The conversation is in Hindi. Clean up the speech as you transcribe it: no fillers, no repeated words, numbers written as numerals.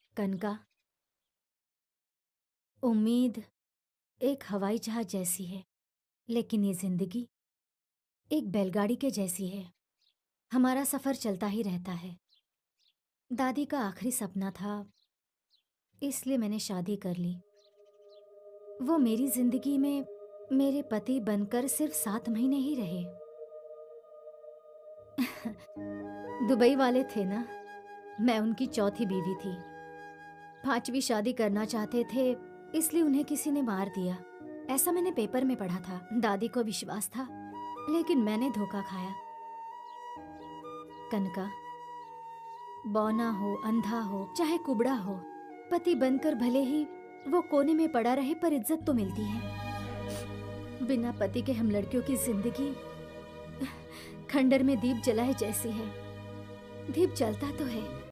कनका, उम्मीद एक हवाई जहाज जैसी है, लेकिन ये जिंदगी एक बैलगाड़ी के जैसी है। हमारा सफर चलता ही रहता है। दादी का आखिरी सपना था, इसलिए मैंने शादी कर ली। वो मेरी जिंदगी में मेरे पति बनकर सिर्फ 7 महीने ही रहे। दुबई वाले थे ना, मैं उनकी चौथी बीवी थी। 5वीं शादी करना चाहते थे, इसलिए उन्हें किसी ने मार दिया। ऐसा मैंने पेपर में पढ़ा था। दादी को विश्वास था, लेकिन मैंने धोखा खाया। कनका, बौना हो, अंधा हो, चाहे कुबड़ा हो, पति बनकर भले ही वो कोने में पड़ा रहे, पर इज्जत तो मिलती है। बिना पति के हम लड़कियों की जिंदगी खंडर में दीप जलाए जैसी है। दीप जलता तो है,